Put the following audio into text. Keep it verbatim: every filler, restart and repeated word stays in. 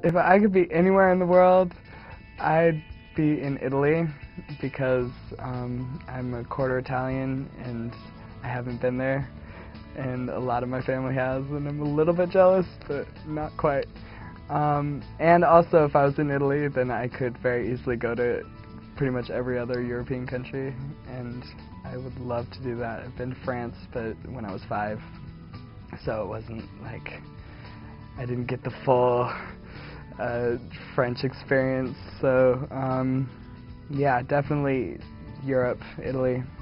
If I could be anywhere in the world, I'd be in Italy because um, I'm a quarter Italian and I haven't been there, and a lot of my family has, and I'm a little bit jealous, but not quite. Um, and also, if I was in Italy, then I could very easily go to pretty much every other European country, and I would love to do that. I've been to France, but when I was five, so it wasn't like I didn't get the full uh, French experience. So um, yeah, definitely Europe, Italy.